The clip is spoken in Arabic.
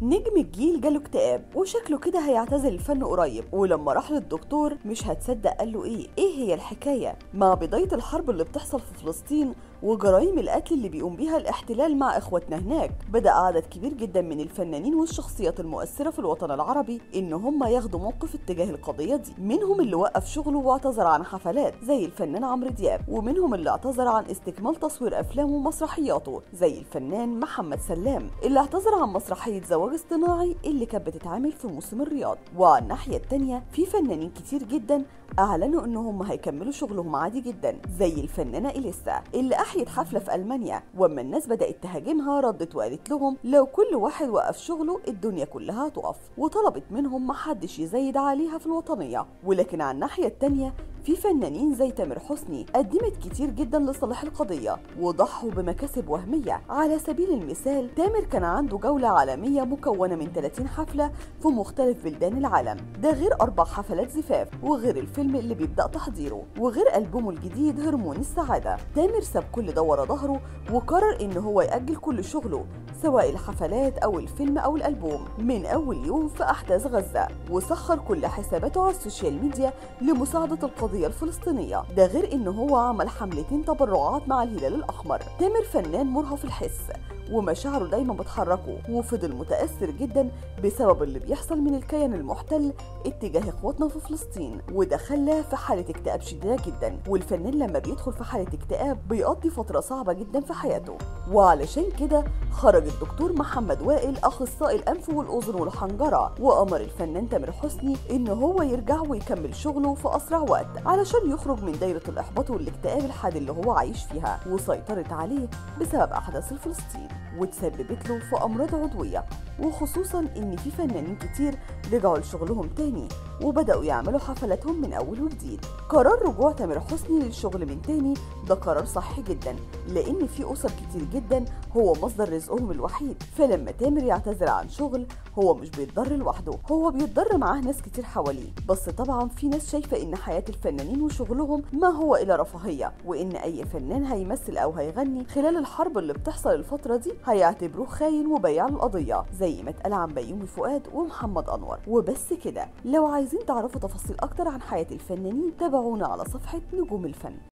نجم الجيل جاله اكتئاب وشكله كده هيعتزل الفن قريب، ولما راح للدكتور مش هتصدق قال له ايه هي الحكايه. مع بدايه الحرب اللي بتحصل في فلسطين وجرائم القتل اللي بيقوم بيها الاحتلال مع اخواتنا هناك، بدأ عدد كبير جدا من الفنانين والشخصيات المؤثره في الوطن العربي ان هم ياخدوا موقف اتجاه القضيه دي. منهم اللي وقف شغله واعتذر عن حفلات زي الفنان عمرو دياب، ومنهم اللي اعتذر عن استكمال تصوير افلامه ومسرحياته زي الفنان محمد سلام اللي اعتذر عن مسرحيه زواج اصطناعي اللي كانت بتتعمل في موسم الرياض. وعلى الناحيه التانيه في فنانين كتير جدا اعلنوا ان هم هيكملوا شغلهم عادي جدا، زي الفنانه اليسا اللي احيت حفله في المانيا، واما الناس بدات تهاجمها ردت وقالت لهم لو كل واحد وقف شغله الدنيا كلها هتقف، وطلبت منهم محدش يزايد عليها في الوطنيه. ولكن على الناحيه التانيه في فنانين زي تامر حسني قدمت كتير جدا لصالح القضية وضحوا بمكاسب وهمية. على سبيل المثال تامر كان عنده جولة عالمية مكونة من 30 حفلة في مختلف بلدان العالم، ده غير 4 حفلات زفاف وغير الفيلم اللي بيبدأ تحضيره وغير ألبومه الجديد هرمون السعادة. تامر ساب كل ده ورا ظهره وقرر ان هو يأجل كل شغله سواء الحفلات او الفيلم او الألبوم من اول يوم في احداث غزة، وسخر كل حساباته على السوشيال ميديا لمساعدة القضية الفلسطينية، ده غير ان هو عمل حملتين تبرعات مع الهلال الاحمر. تامر فنان مرهف الحس ومشاعره دايما بتحركه، وفضل متأثر جدا بسبب اللي بيحصل من الكيان المحتل اتجاه اخواتنا في فلسطين، وده خلاه في حالة اكتئاب شديدة جدا. والفنان لما بيدخل في حالة اكتئاب بيقضي فترة صعبة جدا في حياته، وعلشان كده خرج الدكتور محمد وائل اخصائي الانف والاذن والحنجرة وامر الفنان تامر حسني ان هو يرجع ويكمل شغله في اسرع وقت علشان يخرج من دايرة الاحباط والاكتئاب الحاد اللي هو عايش فيها وسيطرت عليه بسبب احداث فلسطين وتسببت له في امراض عضويه، وخصوصا ان في فنانين كتير رجعوا لشغلهم تاني وبداوا يعملوا حفلاتهم من اول وجديد. قرار رجوع تامر حسني للشغل من تاني ده قرار صحي جدا، لان في اسر كتير جدا هو مصدر رزقهم الوحيد، فلما تامر يعتذر عن شغل هو مش بيتضر لوحده، هو بيتضر معاه ناس كتير حواليه. بس طبعا في ناس شايفه ان حياه الفنانين وشغلهم ما هو الا رفاهيه، وان اي فنان هيمثل او هيغني خلال الحرب اللي بتحصل الفتره دي هيعتبروه خاين وبياع القضيه زي ما اتقال عن بيومي فؤاد ومحمد انور. وبس كده، لو عايزين تعرفوا تفاصيل اكتر عن حياه الفنانين تابعونا على صفحه نجوم الفن.